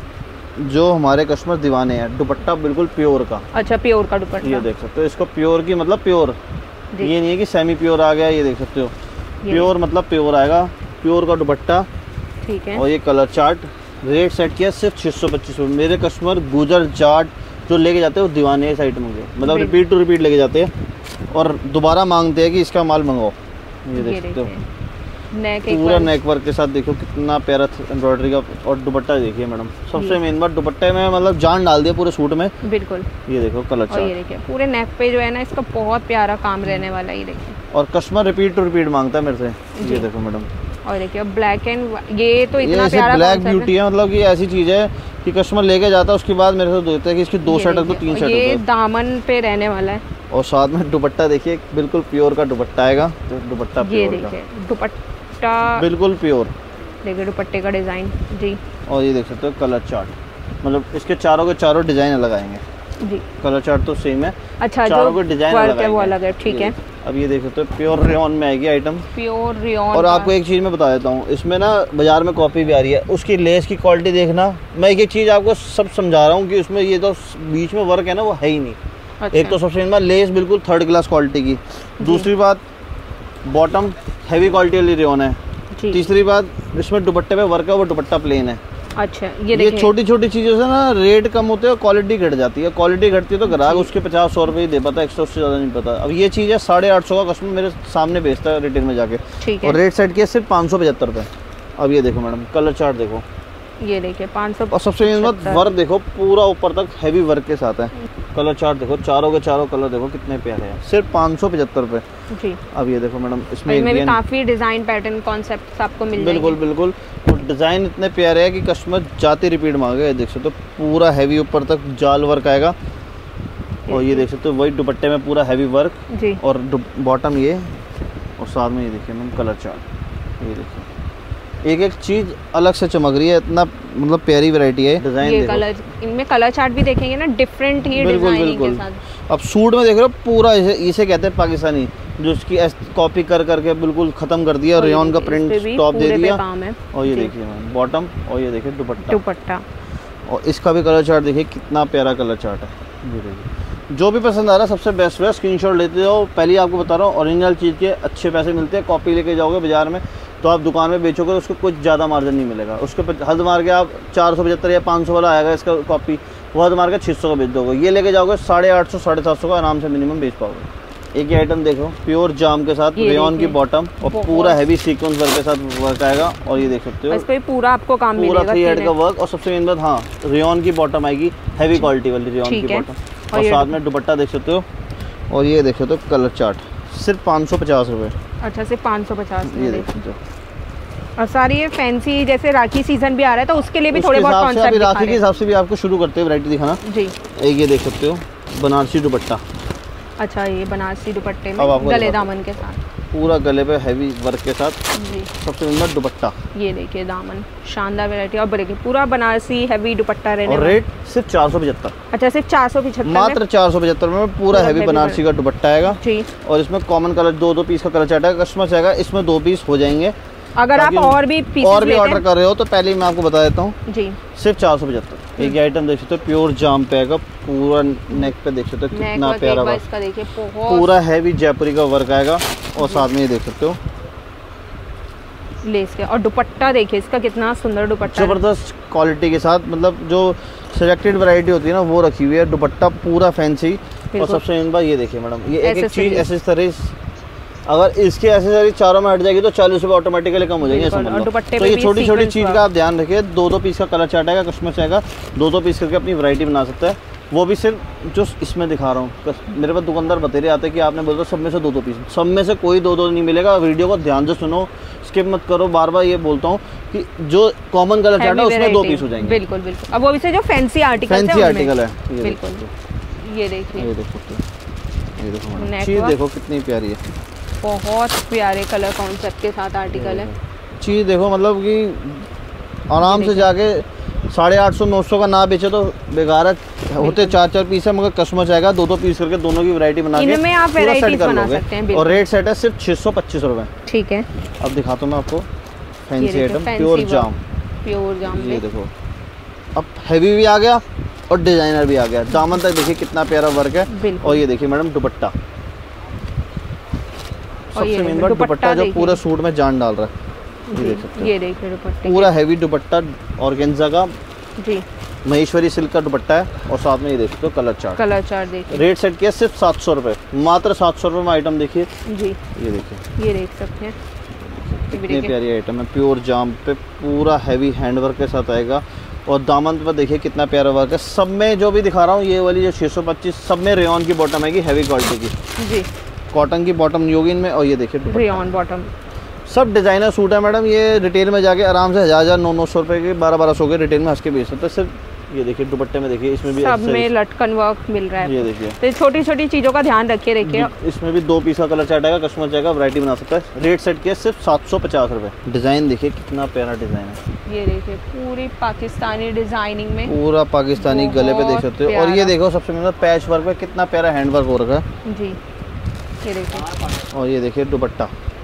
जो हमारे कस्टमर दीवाने हैं, दुपट्टा बिल्कुल प्योर का। अच्छा, प्योर का दुपट्टा, ये देख सकते हो। इसको प्योर की मतलब प्योर, ये नहीं है कि सेमी प्योर आ गया। ये देख सकते हो प्योर मतलब प्योर आएगा, प्योर का दुपट्टा, ठीक है। और ये कलर चार्ट, रेट सेट किया सिर्फ छः सौ पच्चीस रुपये। मेरे कस्टमर गुजर जाट जो लेके जाते हैं वो दीवाने इस आइटम के, मतलब रिपीट टू रिपीट लेके जाते हैं और दोबारा मांगते हैं कि इसका माल मंगाओ। ये देख सकते हो नेक पूरा नेक वर्क के साथ, देखो कितना प्यारा एम्ब्रॉयडरी का, और दुपट्टा देखिए मैडम। सबसे मेन बात दुपट्टे में मतलब जान डाल दिया पूरे सूट में। बिल्कुल, ये देखो कलर चार्ट, ये देखिए पूरे नेक पे जो है ना इसका बहुत प्यारा काम रहने वाला है। ये देखिए, और कस्टमर रिपीट टू रिपीट मांगता है मेरे से। ये देखो मैडम, और देखिए ब्लैक एंड ये तो इतना प्यारा ब्लैक ब्यूटी है, मतलब कि ऐसी चीज़ है कि कस्टमर लेके जाता है, उसके बाद मेरे से देता है कि इसकी दो सेट तो तीन सेट ये दामन पे रहने वाला है। और साथ में दुपट्टा देखिए, बिल्कुल प्योर का दुपट्टा आएगा। तो दुपट्टा ये देखिए दुपट्टा बिल्कुल प्योर, देखिए दुपट्टे का डिज़ाइन जी। और ये देख सकते हो कलर चार्ट, मतलब इसके चारों के चारों डिज़ाइन अलग आएंगे जी। कलर चार्ट तो सेम है, अच्छा, चारों के डिज़ाइन अलग है, वो अलग है, ठीक है। अब ये देख सकते हो प्योर रेयॉन में आएगी आइटम, प्योर रेयॉन। और आपको एक चीज़ मैं बता देता हूँ, इसमें ना बाजार में कॉपी भी आ रही है, उसकी लेस की क्वालिटी देखना। मैं एक एक चीज़ आपको सब समझा रहा हूँ कि उसमें ये तो बीच में वर्क है ना वो है ही नहीं। अच्छा। एक तो सबसे मेन बात लेस बिल्कुल थर्ड क्लास क्वालिटी की, दूसरी बात बॉटम हैवी क्वालिटी वाली रेयॉन है, तीसरी बात इसमें दुपट्टे पे वर्क है वो दुपट्टा प्लेन है। अच्छा, ये ये छोटी छोटी चीज़ों से ना रेट कम होते हैं और क्वालिटी घट जाती है। क्वालिटी घटती है तो ग्राहक उसके पचास सौ रुपये ही दे पाता है, एक्स्ट्रा उससे ज़्यादा नहीं पता। अब ये चीज़ है साढ़े आठ सौ का कस्टमर मेरे सामने बेचता है रिटेल में जाके, और रेट सेट किया सिर्फ पाँच सौ पचहत्तर रुपये। अब ये देखो मैडम कलर चार्ट देखो, ये देखिए पाँच सौ, और सबसे मेन बात वर्क देखो पूरा ऊपर तक हैवी वर्क के साथ है। कलर चार्ट देखो, चारों के चारों कलर देखो कितने प्यारे हैं, सिर्फ पाँच सौ पचहत्तर रुपये जी। अब ये देखो मैडम, इसमें इसमें भी काफ़ी डिज़ाइन पैटर्न कॉन्सेप्ट आपको मिल जाएंगे। बिल्कुल बिल्कुल, और डिज़ाइन इतने प्यारे हैं कि कस्टमर जाते रिपीट मांगे। देख सकते हो पूरा हैवी ऊपर तक जाल वर्क आएगा, और ये देख सकते हो वही दुपट्टे में पूरा हैवी वर्क जी, और बॉटम ये, और साथ में ये देखिए मैम कलर चार्ट, ये देखिए एक एक चीज़ अलग से चमक रही है, इतना मतलब प्यारी वैरायटी है। डिज़ाइन ये कलर, इनमें कलर चार्ट भी देखेंगे ना डिफरेंट ही डिज़ाइनिंग के साथ। अब सूट में देख रहे हो पूरा इसे, इसे कहते हैं पाकिस्तानी, जो इसकी कॉपी कर करके बिल्कुल ख़त्म कर दिया, रेयॉन का प्रिंट टॉप दे दिया, और ये देखिए मैम बॉटम, और ये देखिए दुपट्टा दुपट्टा और इसका भी कलर चार्ट देखिए कितना प्यारा कलर चार्ट है। ये देखिए, जो भी पसंद आ रहा है सबसे बेस्ट है, स्क्रीनशॉट लेते जाओ। पहले आपको बता रहा हूँ ओरिजिनल चीज़ के अच्छे पैसे मिलते हैं, कॉपी लेके जाओगे बाजार में तो आप दुकान में बेचोगे तो उसको कुछ ज़्यादा मार्जिन नहीं मिलेगा। उसके पर हद मार के आप चार सौ पचहत्तर या पाँच सौ वाला आएगा इसका कॉपी, वो हद मार के छः सौ का बेच दोगे। ये लेके जाओगे साढ़े आठ सौ साढ़े सात सौ का आराम से मिनिमम बेच पाओगे। एक ही आइटम देखो, प्योर जाम के साथ रेयन की बॉटम और पूरा हैवी सीक्वेंस वर्क के साथ वर्क आएगा। और ये देख सकते हो इस पे पूरा आपको काम पूरा मिलेगा, थ्री हेड का वर्क। और सबसे मेन बात, हाँ रेयन की बॉटम आएगी, हैवी क्वालिटी वाली रेयन की बॉटम। और साथ में दुपट्टा देख सकते हो। और ये देख सकते हो कलर चार्ट, सिर्फ पाँच सौ पचास रुपये। अच्छा, सिर्फ पाँच सौ पचास। ये देख सकते हो। और सारी ये फैंसी, जैसे राखी सीजन भी आ रहा है तो उसके लिए भी थोड़े बहुत कॉन्सेप्ट दिखा रहे हैं। राखी के हिसाब से भी आपको शुरू करते हैं वैरायटी दिखाना जी। एक ये देख सकते हो बनारसी दुपट्टा। अच्छा, ये बनारसी दुपट्टे में गले दामन के साथ, पूरा गले पे हैवी वर्क के साथ जी। सबसे सुंदर दुपट्टा, ये देखिए दामन, शानदार वैरायटी। और देखिए पूरा बनारसी हैवी दुपट्टा रहने और रेट सिर्फ चार सौ पचहत्तर। अच्छा, सिर्फ चार सौ पचहत्तर, मात्र चार सौ पचहत्तर में पूरा हैवी बनारसी का दुपट्टा आएगा जी। और इसमें कॉमन कलर दो दो पीस का कलर चार्ट है। कस्टमर चाहेगा इसमें दो पीस हो जाएंगे। अगर आप और भी पीस और भी ऑर्डर कर रहे हो तो पहले ही मैं आपको बता देता हूँ जी, सिर्फ चार सौ पचहत्तर। एक आइटम देख सकते हो, प्योर जाम पे आएगा, पूरा नेक पे देख सकते हो कितना प्यारा वर्क, इसका देखिए पूरा हैवी जयपुरी का वर्क आएगा। और साथ में ये देख सकते हो लेस के। और दुपट्टा देखिए इसका कितना सुंदर दुपट्टा, जबरदस्त क्वालिटी के साथ। मतलब जो सिलेक्टेड वैरायटी होती है ना वो रखी हुई है। दुपट्टा पूरा फैंसी। और सबसे मेन बात ये देखिए मैडम, ये एक एक चीज एसेसरीज, अगर इसकी एसेसरीज चारों में हट जाएगी तो चालीस रुपये ऑटोमेटिकली कम हो जाएंगे। तो ये छोटी छोटी चीज़ का आप ध्यान रखिए। दो दो पीस का कलर चार्ट आएगा, कस्टमर चाहेगा दो दो पीस करके अपनी वैरायटी बना सकता है। वो भी सिर्फ जो इसमें दिखा रहा हूँ। मेरे पास दुकानदार बतेरे आते हैं कि आपने बोला सब में से दो दो पीस, सब में से कोई दो दो नहीं मिलेगा। वीडियो को ध्यान से सुनो, स्किप मत करो। बार बार ये बोलता हूँ कि जो कॉमन कलर चार्ट है उसमें दो पीस हो जाएंगे। बिल्कुल बिल्कुल। अब वो भी से जो फैंसी आर्टिकल फैंसी आर्टिकल है, बिल्कुल। ये देखिए, ये देख सकते हो, ये देखो चीज़ देखो कितनी प्यारी है, बहुत प्यारे कलर कॉन्सेप्ट के साथ आर्टिकल है। चीज़ देखो मतलब कि आराम से जाके साढ़े आठ सौ नौ सौ का ना बेचे तो बेकार है। होते चार चार पीस है, मगर कस्टमर चाहेगा दो दो पीस करके दोनों की वैरायटी बना के इनमें आप वैरायटीज बना सकते हैं। और रेट सेट है सिर्फ छः सौ पच्चीस रुपये। ठीक है, अब दिखाता हूँ मैं आपको fancy item, pure jam. Pure jam ये देखो, अब हैवी भी आ गया और डिजाइनर भी आ गया। दामन तक देखिए कितना प्यारा वर्क है। और ये देखिए मैडम दुपट्टा, सबसे मेन बात दुपट्टा जो पूरा सूट में जान डाल रहा है। ये देख सकते हो, ये देखिए दुपट्टे, पूरा हैवी दुपट्टा ऑर्गेन्जा का जी, महेश्वरी सिल्क का दुपट्टा है। और साथ में ये देख सकते हो कलर चार्ट, कलर चार्ट देखिए। रेट सेट किया सिर्फ सात सौ रुपये, मात्र सात सौ रुपये में आइटम देखिए जी। ये देखिए, ये देख सकते हैं कितनी प्यारी आइटम है। प्योर जाम पे पूरा हैवी हैंडवर्क के साथ आएगा। और दामन पर देखिए कितना प्यारा वर्क है। सब में जो भी दिखा रहा हूँ, ये वाली जो छः सौ पच्चीस, सब में रेयन की बॉटम आएगी, हैवी क्वालिटी की जी, कॉटन की बॉटम योगिन में। और ये देखिए रेयन बॉटम, सब डिजाइनर सूट है मैडम। ये रिटेल में जाके आराम से हज़ार हज़ार नौ नौ सौ रुपये के बारह बारह सौ के रिटेल में हंस के बेच सकते हैं। सिर्फ ये देखिए दुपट्टे में देखिए, इसमें भी सब में लटकन वर्क मिल रहा है। ये देखिए, तो छोटी छोटी चीज़ों का ध्यान रखिए। देखिए इसमें भी दो पीस का कलर चार्ट आएगा, कस्टमर चाहेगा वैरायटी बना सकता है। रेट सेट किया सिर्फ सात सौ पचास रुपये। डिज़ाइन देखिए कितना प्यारा डिज़ाइन है। ये देखिए पूरी पाकिस्तानी डिजाइनिंग में, पूरा पाकिस्तानी गले पे देख सकते हो। और ये देखो सबसे मेन पैच वर्क पे कितना प्यारा हैंड वर्क हो रखा है जी। ये देखिए, और ये देखिए दुपट्टा,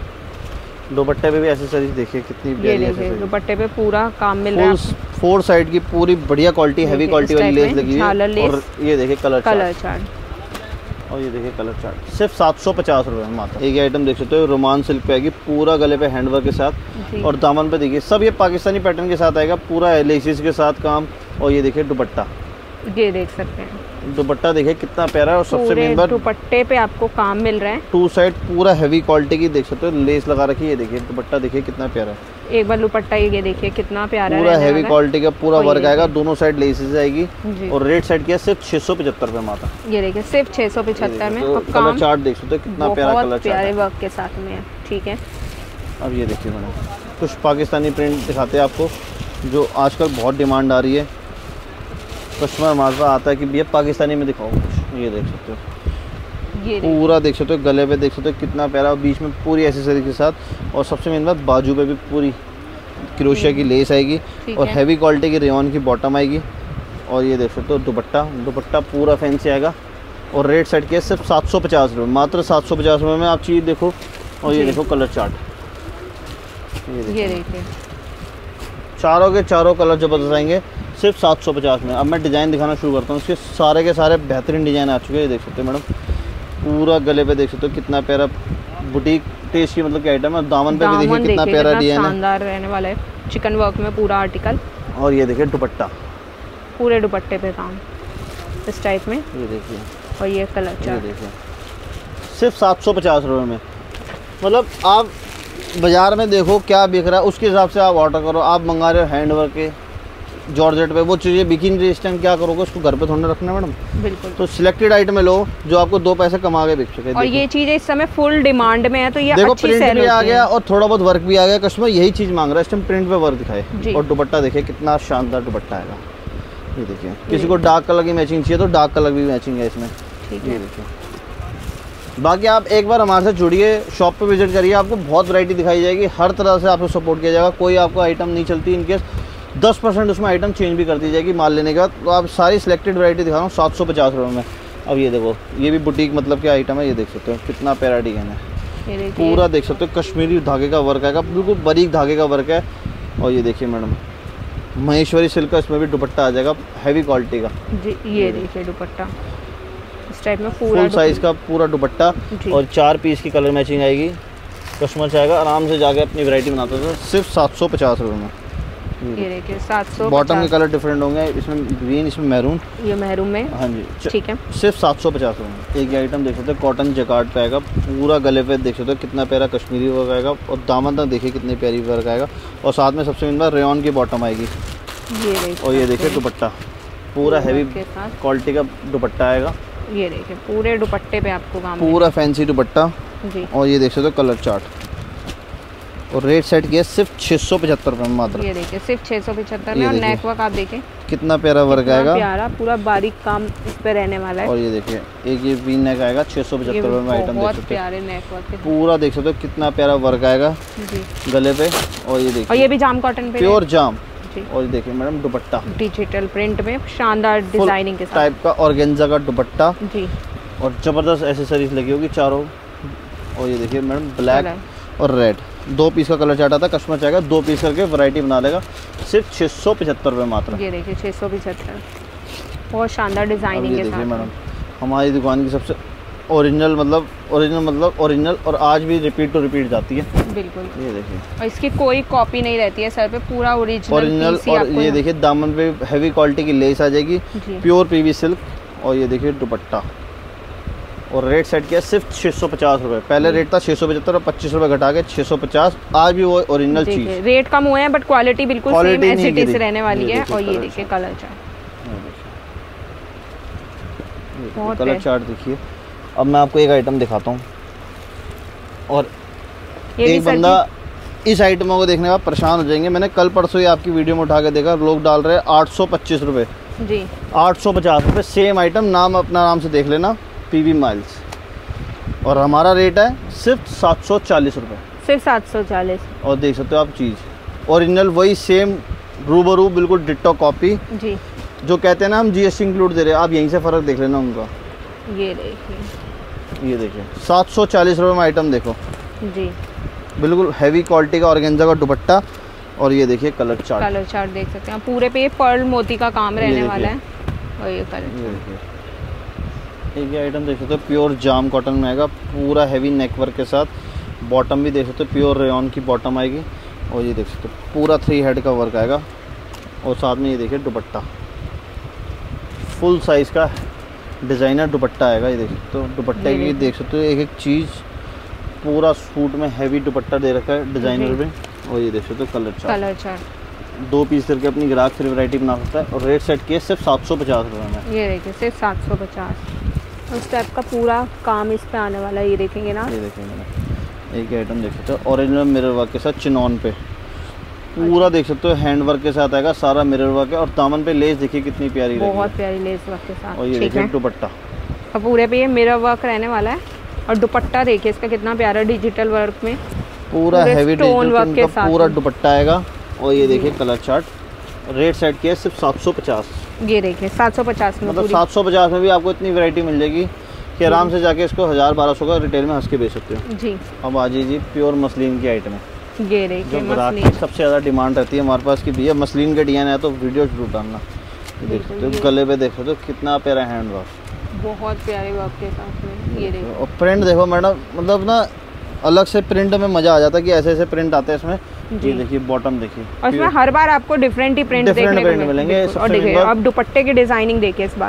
दुपट्टे पे भी एसेसरीज देखिए कितनी प्यारी है। दुपट्टे पे पूरा काम मिल रहा है। फोर साइड की पूरी बढ़िया क्वालिटी, हैवी क्वालिटी वाली लेस लगी है। और ये देखिए कलर कलर चार्ट, और ये देखिए कलर चार्ट सिर्फ सात सौ पचास रुपये में मात्र। एक आइटम देख सकते हो, रोमान सिल्क पे आएगी, पूरा गले पे हैंडवर्क के साथ। और दामन पे देखिए सब ये पाकिस्तानी पैटर्न के साथ आएगा, पूरा लेसिस के साथ काम। और ये देखिए दुपट्टा, ये देख सकते हैं दुपट्टा देखिए कितना प्यारा है। और सबसे मेन बात, दुपट्टे पे आपको काम मिल रहा है। टू साइड पूरा हैवी क्वालिटी की देख सकते हो, लेस लगा रखी है। ये देखिए दुपट्टा देखिए कितना प्यारा है। एक बार दुपट्टा ये देखिए कितना प्यारा है, पूरा हैवी क्वालिटी का पूरा वर्क आएगा, दोनों साइड लेसेस आएगी। और रेट साइड किया सिर्फ छह सौ पचहत्तर रुपये मात्र। ये देखिए सिर्फ छह सौ पचहत्तर में। और कलर चार्ट देख सकते हो कितना प्यारा कलर चार्ट, प्यारे वर्क के साथ में। ठीक है, अब ये देखिए मैडम कुछ पाकिस्तानी प्रिंट दिखाते हैं आपको, जो आजकल बहुत डिमांड आ रही है। कस्टमर हमारे पास आता है कि भैया पाकिस्तानी में दिखाओ कुछ। ये देख सकते हो, ये पूरा देख सकते हो, गले पे देख सकते हो कितना प्यारा, और बीच में पूरी एसेसरी के साथ। और सबसे मेन बात, बाजू पे भी पूरी क्रोशिया की लेस आएगी और हैवी क्वालिटी की रेयन की बॉटम आएगी। और ये देख सकते हो दुपट्टा, दुपट्टा पूरा फैंसी आएगा। और रेट सेट किया सिर्फ सात सौ पचास रुपये, मात्र सात सौ पचास रुपये में आप चीज़ देखो। और ये देखो कलर चार्ट, ये देखिए चारों के चारों कलर जबरदस्त आएंगे सिर्फ सात सौ पचास में। अब मैं डिज़ाइन दिखाना शुरू करता हूँ। इसके सारे के सारे बेहतरीन डिज़ाइन आ चुके हैं। ये देख सकते हो मैडम, पूरा गले पे देख सकते हो कितना प्यारा बुटीक टेस्ट की मतलब की आइटम है। दामन पे भी दामन देखिए कितना प्यारा डिजाइन है, शानदार रहने वाला है, चिकन वर्क में पूरा आर्टिकल। और ये देखिए दुपट्टा, पूरे दुपट्टे पे काम इस टाइप में, ये देखिए, और ये कलर ये चार्ट देखिए सिर्फ सात सौ पचास रुपये में। मतलब आप बाज़ार में देखो क्या बिक रहा है, उसके हिसाब से आप ऑर्डर करो। आप मंगा रहे हो हैंड वर्क के जॉर्जेट पे, वो चीज़ें बिकी नहीं, इस टाइम क्या करोगे, उसको घर पे थोड़ा रखना है मैडम। बिल्कुल। तो सिलेक्टेड आइटम लो जो आपको दो पैसे कमा के बिक सके। और ये चीज़ इस समय फुल डिमांड में है, तो ये देखो अच्छी प्रिंट सेल भी आ होती गया है। और थोड़ा बहुत वर्क भी आ गया, कस्टमर यही चीज़ मांग रहा है इस टाइम, प्रिंट पे वर्क दिखाए। जी। और दुपट्टा देखिए कितना शानदार दुपट्टा आएगा, ये देखिए। किसी को डार्क कलर की मैचिंग चाहिए तो डार्क कलर भी मैचिंग है इसमें, ठीक ये है। देखिए। बाकी आप एक बार हमारे साथ जुड़िए, शॉप पे विजिट करिए, आपको बहुत वैरायटी दिखाई जाएगी, हर तरह से आपको सपोर्ट किया जाएगा। कोई आपको आइटम नहीं चलती, इनकेस दस परसेंट उसमें आइटम चेंज भी कर दी जाएगी माल लेने के बाद। तो आप सारी सिलेक्टेड वैरायटी दिखा रहा हूँ सात सौ पचास रुपये में। अब ये देखो, ये भी बुटीक मतलब क्या आइटम है, ये देख सकते हो कितना प्यारा डिजाइन है, ये देखिए पूरा देख सकते हो कश्मीरी धागे का वर्क आएगा, बिल्कुल बारीक धागे का वर्क है। और ये देखिए मैडम महेश्वरी सिल्क का इसमें भी दुपट्टा आ जाएगा, हैवी क्वालिटी का जी। ये देखिए दुपट्टा इस टाइप में पूरा फुल साइज का पूरा दुपट्टा, जी। और चार पीस की कलर मैचिंग आएगी। कस्टमर चाहेगा आराम से जाके अपनी वैरायटी बनाता था, सिर्फ सात सौ पचास रुपये में। ये देखिए सात सौ। बॉटम के कलर डिफरेंट होंगे, इसमें ग्रीन, इसमें मैरून, ये मैरून में, हाँ जी, ठीक है। सिर्फ सात सौ पचास रुपये में। एक आइटम देख सकते हो कॉटन जैकार्ड पे आएगा, पूरा गले पे देख सकते हो कितना प्यारा कश्मीरी वर्क आएगा, और दामन तक देखिए कितनी प्यारी वर्क आएगा। और साथ में सबसे मेन बात रेयॉन की बॉटम आएगी, ये देखिए। और ये देखिए दुपट्टा पूरा हैवी के साथ क्वालिटी का दुपट्टा आएगा, ये देखिए पूरे दुपट्टे पे आपको काम पूरा फैंसी दुपट्टा। जी। और ये देख सकते हो कलर चार्ट, और रेट सेट किया सिर्फ छः सौ पचहत्तर रुपये में मात्र। ये देखिए सिर्फ छः सौ पचहत्तर ये में, और देखिए। नेक वर्क आप देखें कितना प्यारा वर्क कितना आएगा, प्यारा पूरा बारीक काम इस पे रहने वाला है। और ये देखिए एक ये वी नेक आएगा छः सौ ये पचहत्तर रुपये में आइटम देख बहुत सकते हो, प्यारे नेक वर्क है। पूरा देख सकते हो कितना प्यारा वर्क आएगा जी। गले पे। और ये और देखिए ये भी जाम कॉटन पे प्योर जाम। जी। और ये देखिए मैडम दुपट्टा डिजिटल प्रिंट में शानदार डिजाइनिंग के साथ टाइप का ऑर्गेन्जा का दुपट्टा, जी। और ज़बरदस्त एसेसरीज लगी होगी चारों। और ये देखिए मैडम ब्लैक कलर। और रेड, दो पीस का कलर चार्ट आता है, कस्टमर चाहेगा दो पीस करके वैरायटी बना लेगा, सिर्फ छः सौ पचहत्तर रुपये मात्र। ये देखिए छः सौ पचहत्तर, बहुत शानदार अब डिजाइनिंग ये के देखिए साथ। मैडम हमारी दुकान की सबसे ओरिजिनल मतलब ओरिजिनल मतलब ओरिजिनल और आज भी रिपीट टू रिपीट जाती है। बिल्कुल। ये देखिए और इसकी कोई कॉपी नहीं रहती है सर पे, पूरा ओरिजिनल ओरिजिनल। और ये देखिए दामन पे हैवी क्वालिटी की लेस आ जाएगी, जी। Pure PV silk. और ये देखिए दुपट्टा, और रेट सेट किया सिर्फ छः सौ पचास रुपये। पहले रेट था छः सौ पचहत्तर और पच्चीस रुपये घटा के छः सौ पचास। आज भी वो ओरिजिनल चीज़, रेट कम हुए हैं बट क्वालिटी बिल्कुल सेम Quality एज नहीं इट इज गिरी। रहने वाली ये है। देखिए और ये colour देखिए chart। कलर चार्ट बहुत कलर है। चार्ट देखिए। अब मैं आपको एक आइटम दिखाता हूँ, और ये भी एक सर बंदा इस आइटमों को देखने के बाद परेशान हो जाएंगे। मैंने कल परसों ही आपकी वीडियो में उठा के देखा, लोग डाल रहे हैं आठ सौ पच्चीस रुपये, की- जी। आठ सौ पचास रुपये सेम आइटम, नाम अपना नाम से देख लेना पीवी माइल्स, और हमारा रेट है सिर्फ सात सौ चालीस रुपये। सिर्फ सात सौ चालीस। और देख सकते हो आप चीज़ ओरिजिनल वही सेम रूबरू बिल्कुल डिट्टो कॉपी। जी। जो कहते हैं ना हम जीएसटी इंक्लूड दे रहे हैं, आप यहीं से फ़र्क देख लेना उनका। ये देखिए, ये देखिए सात सौ चालीस रुपये में आइटम देखो, जी। बिल्कुल हैवी क्वालिटी का ऑर्गेन्जा का दुपट्टा। और ये देखिए कलर चार्ट, कलर चार्ट देख सकते हैं पूरे पे, पर्ल मोती का काम रहने देखिए। वाला है। और ये कलर ये देखिए एक ये आइटम देख सकते हो प्योर जाम कॉटन में आएगा, पूरा हैवी नेक वर्क के साथ। बॉटम भी देख सकते हो प्योर रेयॉन की बॉटम आएगी। और ये देख सकते हो पूरा थ्री हेड का वर्क आएगा, और साथ में ये देखिए दुपट्टा फुल साइज़ का डिज़ाइनर दुपट्टा आएगा। ये देख सकते हो दुपट्टे ये की देखिए। देख सकते हो एक एक चीज़, पूरा सूट में हैवी दुपट्टा दे रखा है डिज़ाइनर जी। में। और ये देख सकते हो कलर चार्ट, कलर चार्ट दो पीस करके अपनी ग्राहक फिर वैरायटी बना सकता है। और रेट सेट किए सिर्फ सात सौ पचास रुपये में। ये देखिए सिर्फ सात सौ पचास। उस टाइप का पूरा काम इस पे आने वाला है, ये देखेंगे ना। ये देखेंगे मैंने एक आइटम देख सकते हो ओरिजिनल मिरर वर्क के साथ चिनॉन पे, पूरा देख सकते हो हैंड वर्क के साथ आएगा, सारा मिरर वर्क है। और दामन पे लेस देखिए कितनी प्यारी लगी बहुत है। प्यारी लेस वर्क के साथ, और ये ठीक देखिए है। दुपट्टा, और पूरे पे ये मिरर वर्क रहने वाला है। और दुपट्टा देखिए इसका कितना प्यारा डिजिटल वर्क में, पूरा पूरे heavy stone digital work print के का साथ पूरा में। दुपट्टा आएगा। और ये देखिए कलर चार्ट, रेट सेट किया सिर्फ सात सौ पचास। ये देखिए सात सौ पचास में मतलब पूरी। सात सौ पचास में भी आपको इतनी वैरायटी मिल जाएगी कि आराम से जाके इसको हज़ार बारह सौ का रिटेल में हंस के बेच सकते हो। जी। अब आ जी प्योर मसलिन की आइटम है, ये जो देखिए ग्राहक मसलिन, की सबसे ज़्यादा डिमांड रहती है हमारे पास कि भैया मसलिन का डिजाइन है तो वीडियो जरूर डालना। ये देख सकते हो गले पे देख सकते हो कितना प्यारा हैंड वर्क, बहुत प्यारे वर्क के साथ में। ये देखो और प्रिंट देखो मैडम, मतलब ना अलग से प्रिंट में मज़ा आ जाता है कि ऐसे ऐसे प्रिंट आते हैं इसमें। ये देखिए बॉटम देखिए, और इसमें हर बार आपको डिफरेंट ही प्रिंट देखने को मिलेंगे। और देखिए अब दुपट्टे की डिजाइनिंग देखिए इस बार,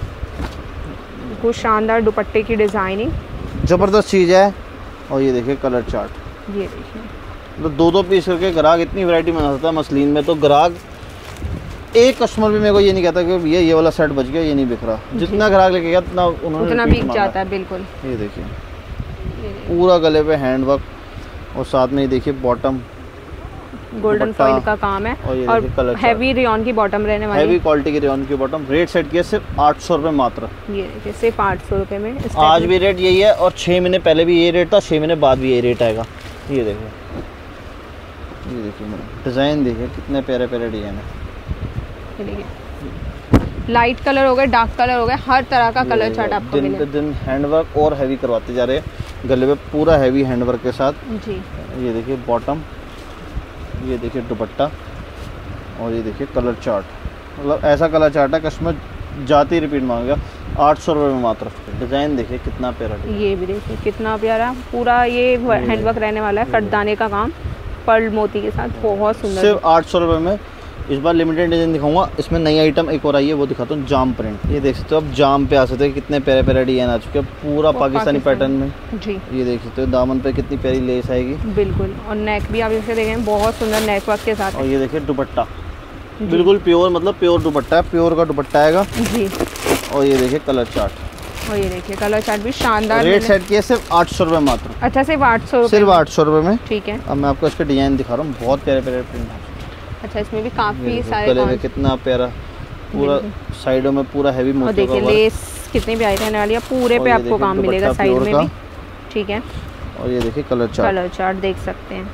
कुछ शानदार दुपट्टे की डिजाइनिंग, ज़बरदस्त चीज़ है। और ये देखिए कलर चार्ट, ये देखिए तो दो दो पीस करके ग्राहक इतनी वैरायटी बना सकता है मसलिन में। तो ग्राहक एक कस्टमर भी मेरे को ये नहीं कहता कि ये ये वाला सेट बच गया, ये नहीं बिक रहा। जितना ग्राहक लेके गया उतना उन्होंने उतना बिक जाता है। बिल्कुल ये देखिए पूरा गले पे हैंड वर्क, और साथ में ये देखिए बॉटम गोल्डन फॉइल का काम है, और, और हैवी रेयन की बॉटम रहने वाली है। हैवी क्वालिटी की रेयन की बॉटम। रेट सेट किया सिर्फ आठ सौ रुपये मात्र। ये देखिए सिर्फ आठ सौ रुपये में। आज भी रेट यही है, और छः महीने पहले भी ये रेट था, छः महीने बाद भी यही रेट आएगा। ये देखिए, ये देखिए डिज़ाइन देखिए कितने प्यारे प्यारे डिज़ाइन है। ये देखिए लाइट कलर हो गए, डार्क कलर हो गए, हर तरह का कलर चार्ट आपको दिन पे दिन हैंडवर्क और हैवी करवाते जा रहे हैं, गले पे पूरा हैवी हैंडवर्क के साथ जी। ये देखिए बॉटम, ये देखिए दुपट्टा, और ये देखिए कलर चार्ट। मतलब ऐसा कलर चार्ट है कस्टमर जाते ही रिपीट मांगेगा। आठ सौ रुपये में मात्र। डिज़ाइन देखिए कितना प्यारा, ये भी देखिए कितना प्यारा, पूरा ये हैंडवर्क रहने वाला है, कटदाने का काम पर्ल मोती के साथ, बहुत सुंदर। सिर्फ आठ सौ रुपये में। इस बार लिमिटेड डिज़ाइन दिखाऊंगा। इसमें नई आइटम एक और आई है, वो दिखाता हूँ। जाम प्रिंट, ये देख सकते हो अब जाम पे आ सकते हैं, कितने प्यारे प्यारे डिज़ाइन आ चुके हैं पूरा पाकिस्तानी पैटर्न में जी। ये देख सकते हो दामन पे कितनी प्यारी लेस आएगी। बिल्कुल, और नेक भी आप इसे देखें बहुत सुंदर नेक वर्क के साथ। और ये देखिए दुपट्टा बिल्कुल प्योर, मतलब प्योर दुपट्टा है, प्योर का दुपट्टा आएगा जी। और ये देखिए कलर चार्ट, और ये देखिए कलर चार्ट भी शानदार। रेट सेट किया सिर्फ आठ सौ रुपये मात्र। अच्छा सिर्फ आठ सौ सिर्फ आठ सौ रुपये में। ठीक है। अब मैं आपको इसके डिज़ाइन दिखा रहा हूँ, बहुत प्यारे प्यारे प्रिंट है। अच्छा इसमें भी काफी सारे गले में कितना प्यारा, पूरा साइडों में पूरा हैवी मोती का। देखिए लेस कितनी भी आई रहने वाली है, पूरे पे आपको काम मिलेगा साइड में भी। ठीक है। और ये देखिए कलर चार्ट, कलर चार्ट देख सकते हैं,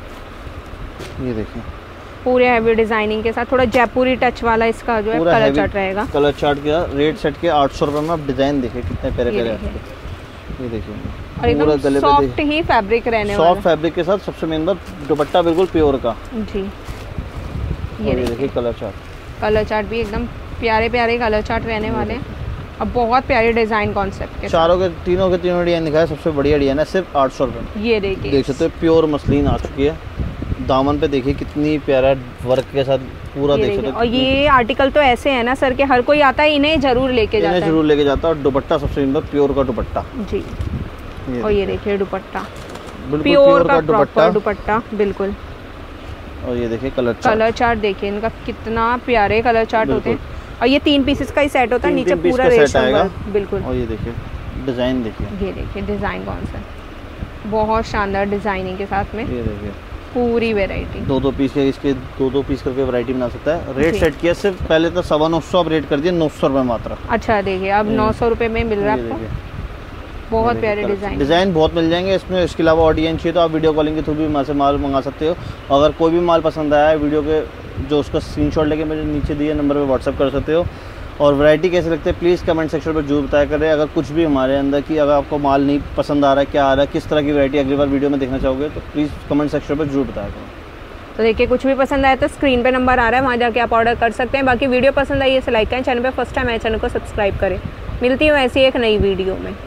ये देखिए पूरे हैवी डिजाइनिंग के साथ, थोड़ा जयपुरी टच वाला इसका जो है कलर चार्ट रहेगा। कलर चार्ट का रेट सेट के आठ सौ रुपये में। आप डिजाइन देखिए कितने प्यारे प्यारे, ये देखिए और एकदम सॉफ्ट ही फैब्रिक रहने वाला, सॉफ्ट फैब्रिक के साथ। सबसे मेन बात दुपट्टा बिल्कुल प्योर का जी। ये देखिए कलर चार्ट, कलर चार्ट भी एकदम प्यारे प्यारे कलर चार्ट रहने वाले हैं, अब बहुत प्यारे डिजाइन कॉन्सेप्ट के चारों के तीनों के तीनों डिजाइन दिखाया। सबसे बढ़िया डिजाइन है सिर्फ आठ सौ रुपये। ये देखिए देख सकते हो प्योर मसलिन आ चुकी है। दामन पे देखिए कितनी प्यारा वर्क के साथ पूरा देख सकते हो। और ये आर्टिकल तो ऐसे है ना सर कि हर कोई आता है इन्हें जरूर लेके जाता है, इन्हें जरूर लेके जाता है। और दुपट्टा सबसे मेन प्योर का दुपट्टा जी। और ये देखिए दुपट्टा प्योर का दुपट्टा, दुपट्टा बिल्कुल। और ये देखिए कलर चार्ट, कलर चार्ट देखिए इनका कितना प्यारे कलर चार्ट होते हैं। और ये तीन पीसेस का ही सेट होता है, नीचे पूरा रेशम आएगा बिल्कुल। और ये देखिए डिजाइन देखिए, ये देखिए डिजाइन कौन सा, बहुत शानदार डिजाइनिंग के साथ में। ये देखिए पूरी वैरायटी, दो दो पीस के इसके दो दो पीस करके वैरायटी बना सकता है। रेट सेट किया सिर्फ, पहले तो सवा नौ सौ, अब रेट कर दिया नौ सौ रुपये मात्र। अच्छा देखिए अब नौ सौ रुपये में मिल रहा है आपको, बहुत प्यारे डिजाइन डिजाइन बहुत मिल जाएंगे इसमें। इसके अलावा ऑडियंस चाहिए तो आप वीडियो कॉलिंग के थ्रू भी वहाँ से माल मंगा सकते हो। अगर कोई भी माल पसंद आया है वीडियो के, जो उसका स्क्रीनशॉट लेके मेरे नीचे दिए नंबर पे व्हाट्सअप कर सकते हो। और वैरायटी कैसे लगते हैं प्लीज़ कमेंट सेक्शन पर जरूर बताया करें। अगर कुछ भी हमारे अंदर की, अगर आपको माल नहीं पसंद आ रहा है, क्या आ रहा है, किस तरह की वैरायटी अगली बार वीडियो में देखना चाहोगे, तो प्लीज़ कमेंट सेक्शन पर जरूर बताया करें। तो देखिए कुछ भी पसंद आया तो स्क्रीन पे नंबर आ रहा है, वहाँ जाके आप ऑर्डर कर सकते हैं। बाकी वीडियो पसंद आई है इसे लाइक करें, चैनल पे फर्स्ट टाइम आए चैनल को सब्सक्राइब करें। मिलती हूँ ऐसी एक नई वीडियो में।